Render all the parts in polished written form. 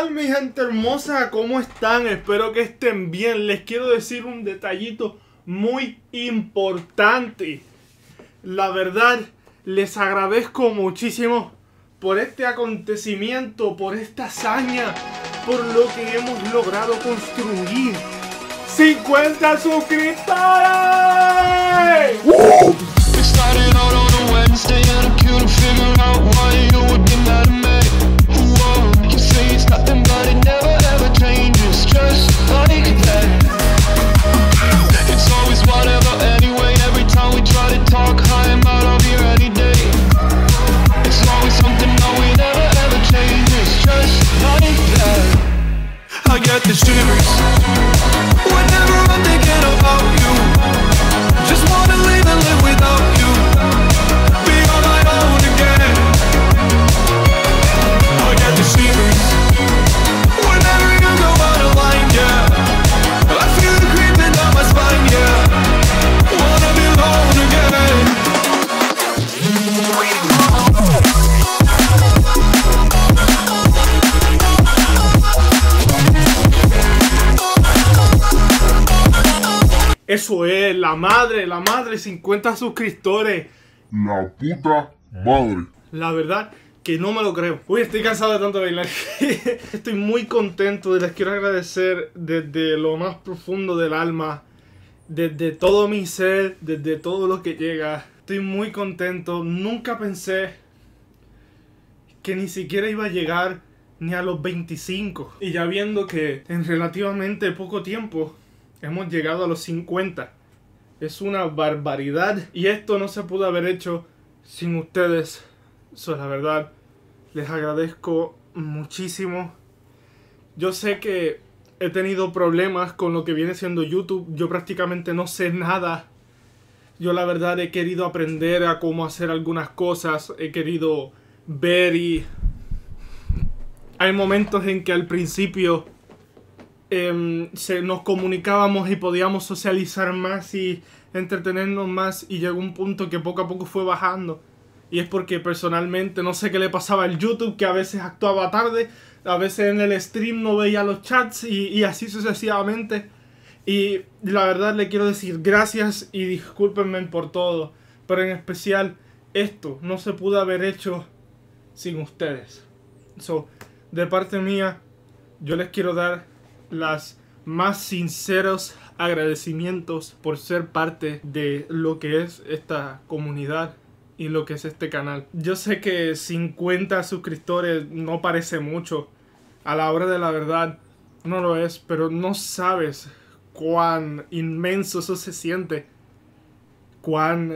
tal, mi gente hermosa? ¿Cómo están? Espero que estén bien. Les quiero decir un detallito muy importante. La verdad, les agradezco muchísimo por este acontecimiento, por esta hazaña, por lo que hemos logrado construir. ¡50 suscriptores! ¡Woo! Eso es, la madre, 50 suscriptores. La puta madre. La verdad que no me lo creo. Uy, estoy cansado de tanto bailar. Estoy muy contento y les quiero agradecer desde lo más profundo del alma, desde todo mi ser, desde todo lo que llega. Estoy muy contento. Nunca pensé que ni siquiera iba a llegar ni a los 25. Y ya viendo que en relativamente poco tiempo hemos llegado a los 50. Es una barbaridad. Y esto no se pudo haber hecho sin ustedes. So, la verdad, les agradezco muchísimo. Yo sé que he tenido problemas con lo que viene siendo YouTube. Yo prácticamente no sé nada. Yo la verdad he querido aprender a cómo hacer algunas cosas. He querido ver y... hay momentos en que al principio nos comunicábamos y podíamos socializar más y entretenernos más, y llegó un punto que poco a poco fue bajando. Y es porque personalmente no sé qué le pasaba al YouTube, que a veces actuaba tarde, a veces en el stream no veía los chats y así sucesivamente. Y la verdad le quiero decir gracias y discúlpenme por todo, pero en especial esto no se pudo haber hecho sin ustedes. So, de parte mía, yo les quiero dar las más sinceros agradecimientos por ser parte de lo que es esta comunidad y lo que es este canal. Yo sé que 50 suscriptores no parece mucho, a la hora de la verdad no lo es, pero no sabes cuán inmenso eso se siente, cuán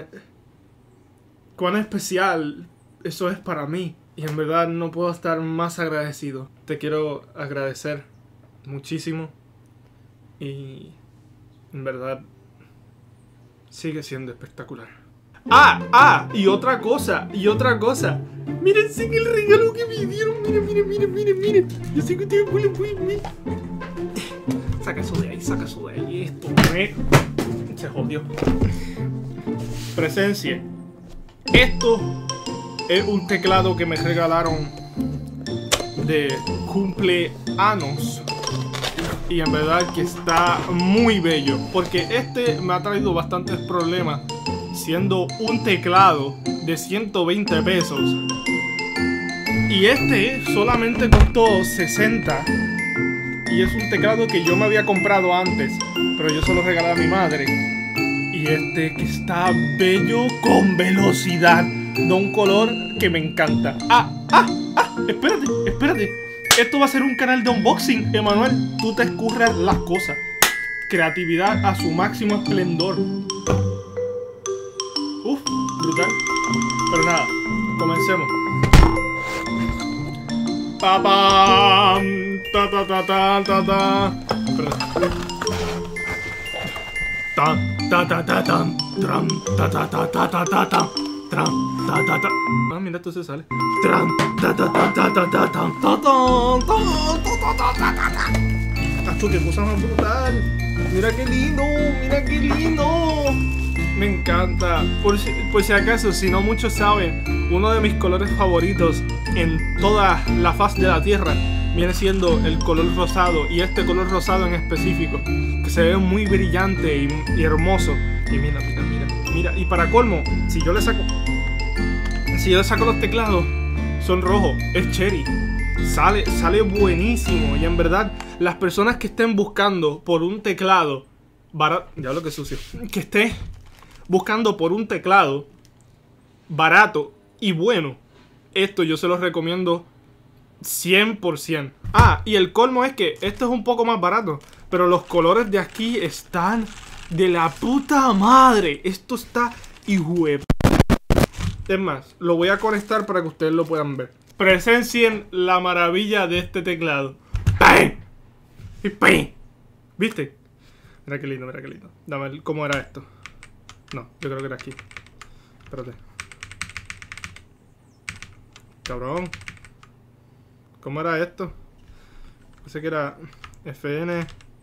especial eso es para mí, y en verdad no puedo estar más agradecido. Te quiero agradecer muchísimo y en verdad sigue siendo espectacular. Y otra cosa, miren el regalo que me dieron. Miren. Yo sé que ustedes miren. Saca eso de ahí, esto se jodió. Presencia. Esto es un teclado que me regalaron de cumpleaños. Y en verdad que está muy bello, porque este me ha traído bastantes problemas, siendo un teclado de 120 pesos. Y este solamente costó 60. Y es un teclado que yo me había comprado antes, pero yo se lo regalé a mi madre. Y este que está bello con velocidad, de un color que me encanta. Espérate. Esto va a ser un canal de unboxing, Emanuel. Tú te escurras las cosas. Creatividad a su máximo esplendor. Uf, brutal. Pero nada, comencemos. Papam, ta. Ah, mira, esto se sale. Esto, qué cosa más brutal. Mira qué lindo. Me encanta. Por si acaso, si no muchos saben, uno de mis colores favoritos en toda la faz de la tierra viene siendo el color rosado, y este color rosado en específico, que se ve muy brillante y hermoso. Y mira, mira, mira, mira, y para colmo, si yo le saco los teclados, son rojos, es cherry. Sale buenísimo. Y en verdad, las personas que estén buscando por un teclado barato, ya lo que sucio, que esté buscando por un teclado barato y bueno, esto yo se los recomiendo 100%. Ah, y el colmo es que esto es un poco más barato, pero los colores de aquí están de la puta madre. Esto está hijuep. Es más, lo voy a conectar para que ustedes lo puedan ver. Presencien la maravilla de este teclado. ¡Pam! Y ¡pam! ¿Viste? Mira qué lindo, mira qué lindo. Dame, ¿cómo era esto? No, yo creo que era aquí. Espérate. Cabrón. ¿Cómo era esto? Pensé que era FN.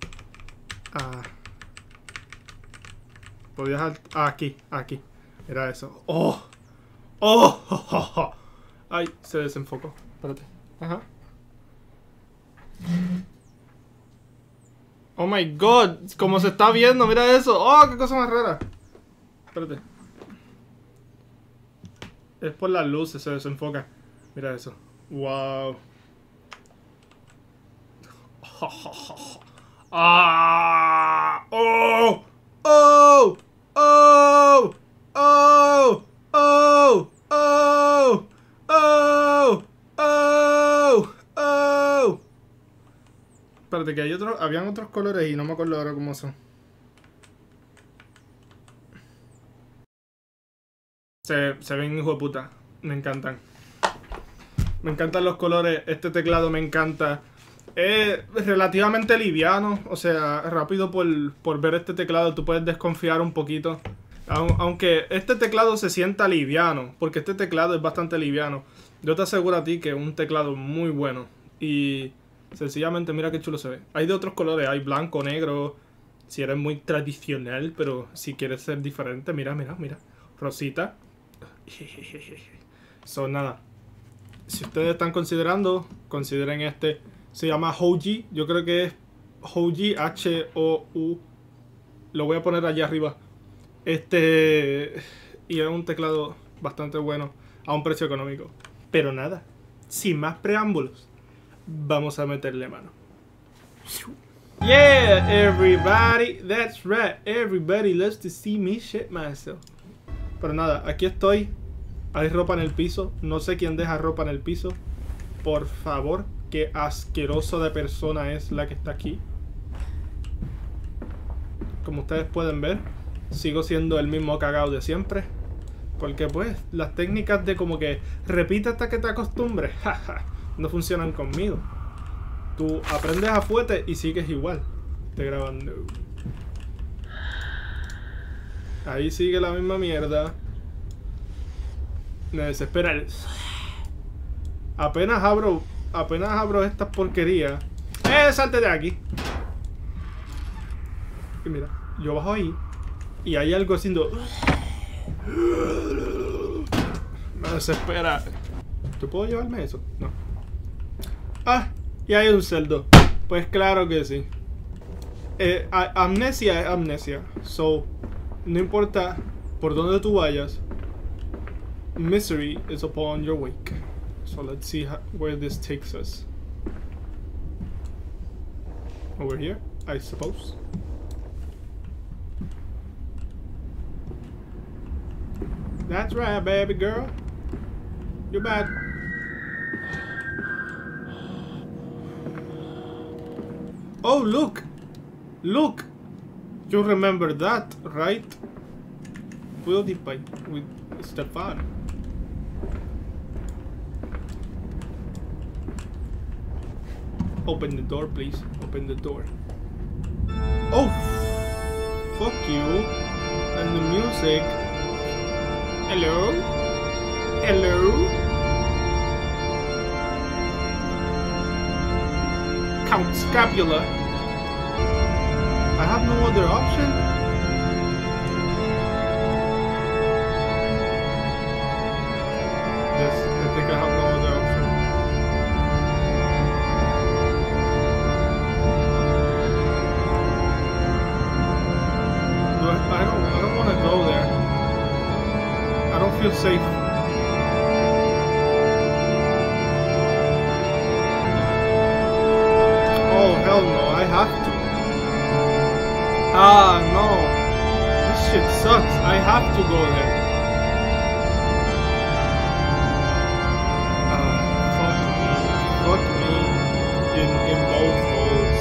Podías... aquí, aquí. Era eso. ¡Oh! ¡Oh! ¡Oh! ¡Oh! ¡Oh! Ay, se desenfocó. Espérate. Ajá. Oh my god. Como se está viendo, mira eso. Oh, qué cosa más rara. Espérate. Es por las luces, se desenfoca. Mira eso. Wow. Ah. Oh. Oh. Oh. Oh. Oh. Oh. Oh. Oh. Oh. Espérate, que hay otros, habían otros colores y no me acuerdo ahora cómo son. Se ven hijo de puta. Me encantan. Me encantan los colores. Este teclado me encanta. Es relativamente liviano. O sea, rápido por ver este teclado. Tú puedes desconfiar un poquito. Aunque este teclado se sienta liviano. Porque este teclado es bastante liviano. Yo te aseguro a ti que es un teclado muy bueno. Y sencillamente mira qué chulo se ve. Hay de otros colores. Hay blanco, negro. Si eres muy tradicional. Pero si quieres ser diferente. Mira, mira, mira. Rosita. So, nada. Si ustedes están considerando, consideren este. Se llama Houji. Yo creo que es Houji, H-O-U. Lo voy a poner allá arriba. Y es un teclado bastante bueno a un precio económico. Pero nada, sin más preámbulos, vamos a meterle mano. Yeah, everybody, that's right. Everybody loves to see me shit myself. Pero nada, aquí estoy. Hay ropa en el piso. No sé quién deja ropa en el piso. Por favor, qué asqueroso de persona es la que está aquí. Como ustedes pueden ver, sigo siendo el mismo cagao de siempre. Porque pues, las técnicas de como que repite hasta que te acostumbres, jaja, no funcionan conmigo. Tú aprendes a fuete y sigues igual. Estoy grabando. Ahí sigue la misma mierda. Me desespera el... Apenas abro estas porquerías. Salte de aquí. Y mira, yo bajo ahí y hay algo haciendo... Me desespera. ¿Yo puedo llevarme eso? No. Ah, y hay un cerdo. Pues claro que sí. Amnesia es amnesia. So, no importa por dónde tú vayas, misery is upon your wake. So let's see where this takes us. Over here, I suppose. That's right, baby girl. You're bad. Oh, look! Look! You remember that, right? PewDiePie with Stefan. Open the door, please. Open the door. Oh! Fuck you. And the music. Hello? Hello? Count Scapula. I have no other option. Yes, I think I have no other option. safe. Oh hell no, I have to. Ah no. This shit sucks. I have to go there. Fuck me in both holes.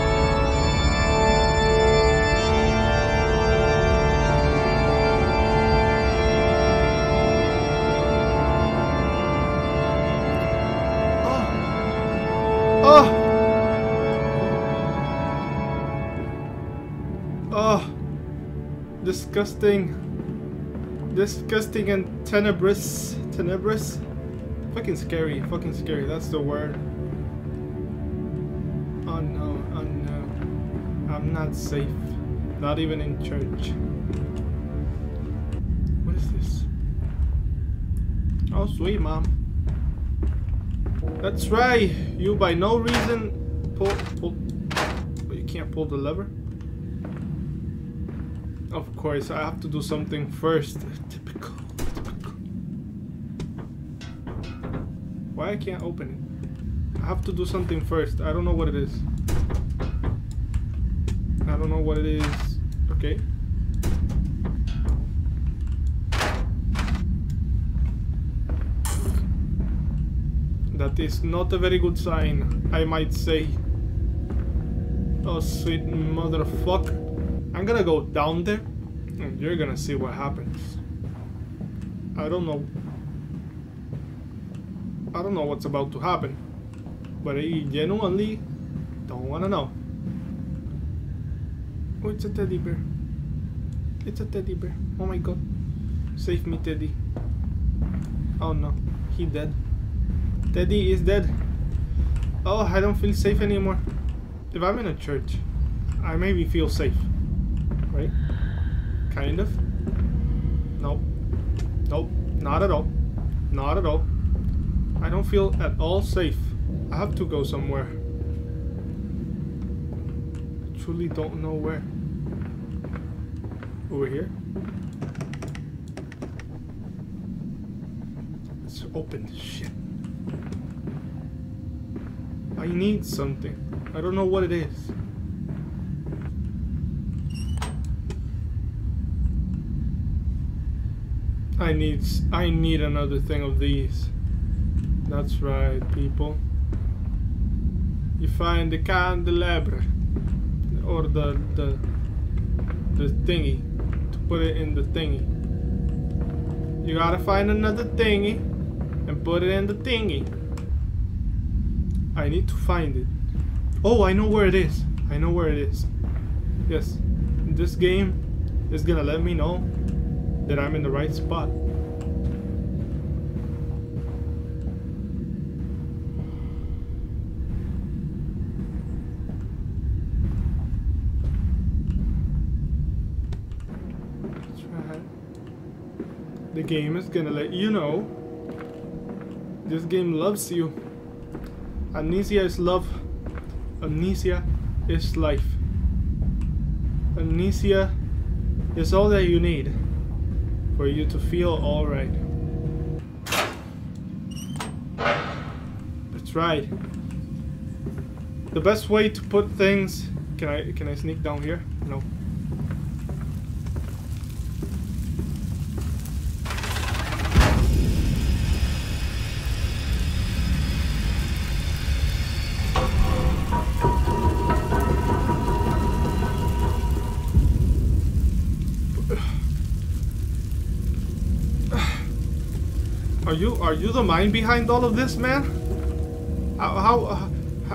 Oh, disgusting. Disgusting and tenebrous. Tenebrous? Fucking scary, that's the word. Oh no, I'm not safe. Not even in church. What is this? Oh sweet mom. That's right, you by no reason pull, but you can't pull the lever? Of course, I have to do something first. Typical. Why I can't open it? I have to do something first. I don't know what it is. I don't know what it is. Okay. That is not a very good sign, I might say. Oh sweet motherfucker. I'm gonna go down there and you're gonna see what happens. I don't know what's about to happen, but I genuinely don't wanna know. Oh, it's a teddy bear. It's a teddy bear. Oh my god. Save me, Teddy. Oh no, he dead. Teddy is dead. Oh, I don't feel safe anymore. If I'm in a church, I maybe feel safe. Right? Kind of. Nope. Nope. Not at all. Not at all. I don't feel at all safe. I have to go somewhere. I truly don't know where. Over here? It's open. Shit. I need something. I don't know what it is. I need another thing of these. That's right, people. You find the candelabra or the thingy to put it in the thingy. You gotta find another thingy and put it in the thingy. I need to find it. Oh, I know where it is. I know where it is. Yes, this game is gonna let me know that I'm in the right spot. That's right. The game is gonna let you know. This game loves you. Amnesia is love. Amnesia is life. Amnesia is all that you need for you to feel alright. That's right. The best way to put things... Can I sneak down here? No. Are you the mind behind all of this, man? How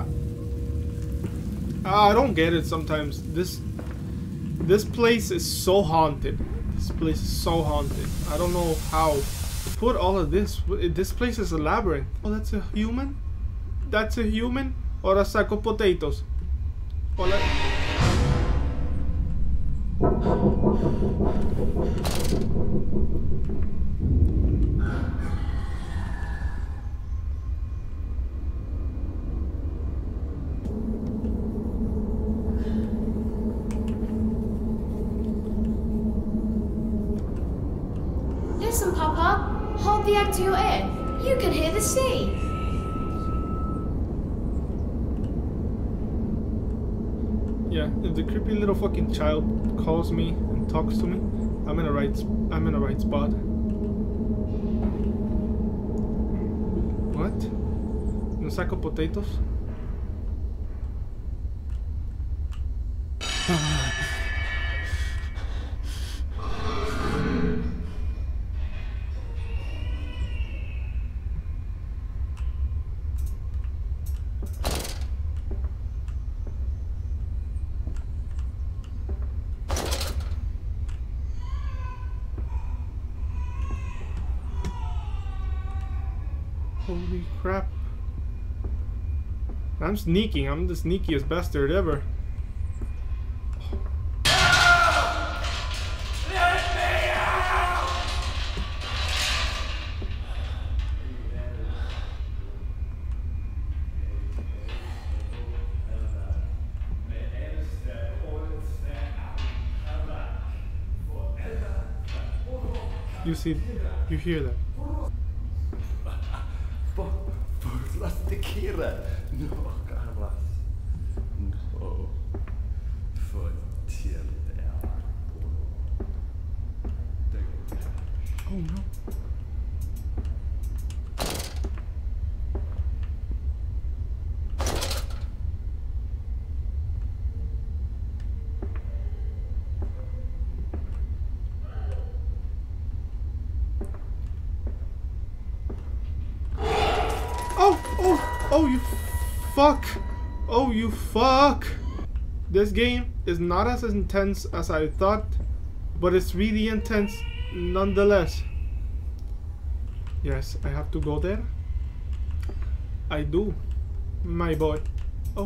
I don't get it sometimes. This place is so haunted. This place is so haunted. I don't know how to put all of this. This place is a labyrinth. Oh, that's a human? That's a human? Or a sack of potatoes? Hola. Listen, Papa. hold the egg to your ear, you can hear the sea. Yeah, if the creepy little fucking child calls me and talks to me, I'm in a right spot. What? No sack of potatoes? Holy crap. I'm sneaking. I'm the sneakiest bastard ever. You see, you hear that? Las te quiere. No, Carlos. No. Fortell det. Oh no. Oh, you fuck. Oh, you fuck. This game is not as intense as I thought, but it's really intense nonetheless. Yes, I have to go there. I do, my boy. Oh.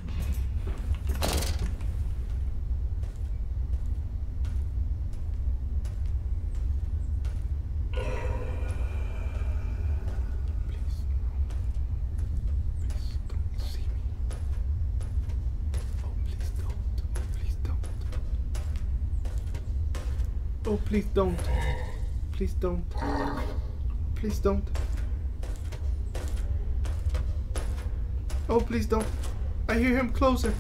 Oh, please don't. Please don't. Please don't. Oh, please don't. I hear him closer.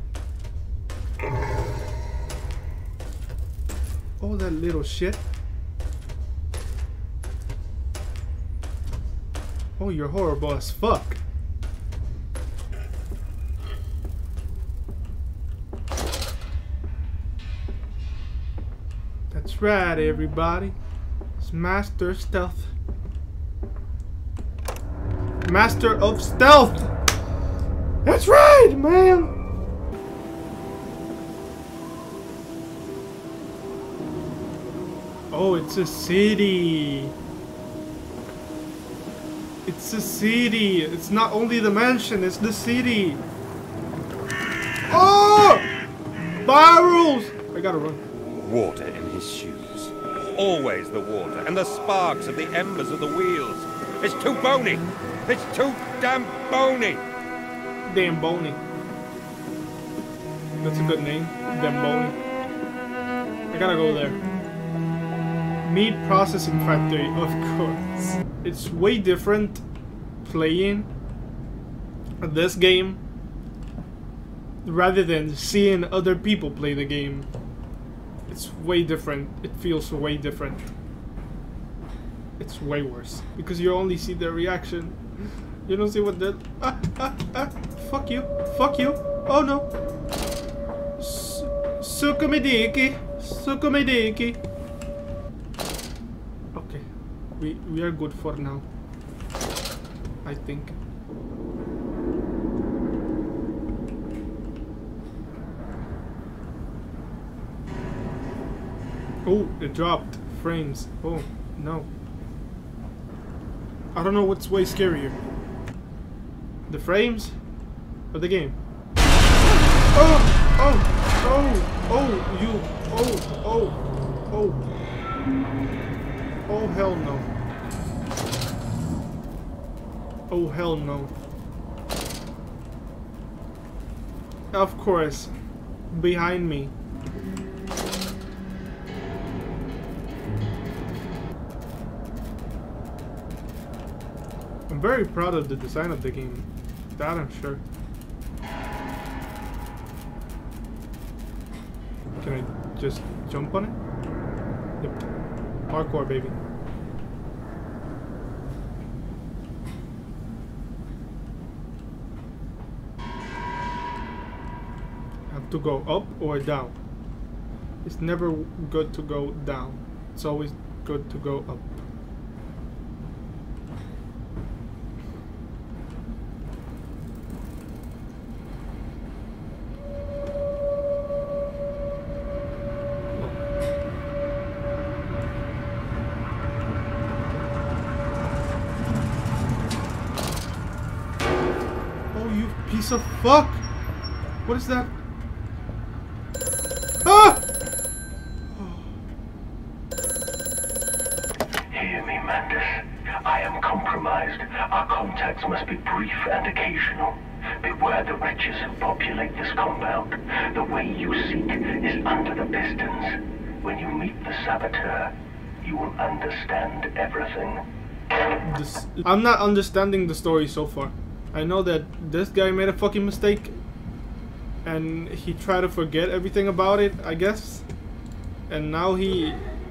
Oh, that little shit. Oh, you're horrible as fuck. That's right, everybody. It's Master Stealth. Master of Stealth! That's right, man! Oh, it's a city. It's a city. It's not only the mansion, it's the city. Oh! Barrels! I gotta run. Water in his shoes. Always the water and the sparks of the embers of the wheels. It's too bony. It's too damn bony. Damn Bony. That's a good name. Damn Bony. I gotta go there. Meat processing factory, of course. It's way different playing this game rather than seeing other people play the game. It's way different. It feels way different. It's way worse because you only see their reaction. You don't see what they're... Fuck you. Fuck you. Oh no. Sukumidiki. Sukumidiki. Okay. We are good for now. I think. Oh, it dropped frames. Oh, no. I don't know what's way scarier. The frames or the game? Oh, oh, oh, oh, you, oh, oh, oh. Oh, hell no. Oh, hell no. Of course. Behind me. very proud of the design of the game. That I'm sure. Can I just jump on it? Yep. Parkour, baby. Have to go up or down. It's never good to go down. It's always good to go up. Piece of fuck! What is that? Ah! Hear me, Mantis. I am compromised. Our contacts must be brief and occasional. Beware the wretches who populate this compound. The way you seek is under the pistons. When you meet the saboteur, you will understand everything. I'm not understanding the story so far. I know that this guy made a fucking mistake and he tried to forget everything about it, I guess. And now he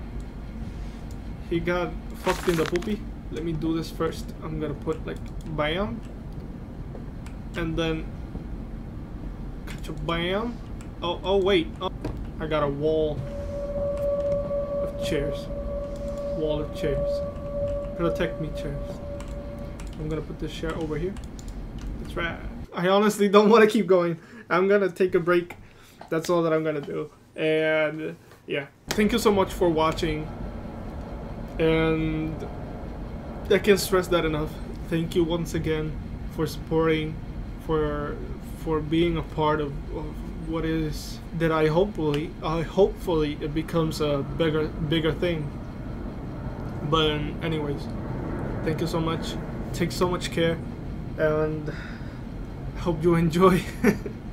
got fucked in the poopy. Let me do this first. I'm gonna put like bam, and then catch a bam. Oh wait, oh, I got a wall of chairs. Wall of chairs. Protect me, chairs. I'm gonna put this chair over here. That's right. I honestly don't want to keep going. I'm gonna take a break. That's all that I'm gonna do. And yeah, thank you so much for watching. And I can't stress that enough. Thank you once again for supporting, for being a part of what is that hopefully it becomes a bigger thing. But anyways, thank you so much. Take so much care, and I hope you enjoy.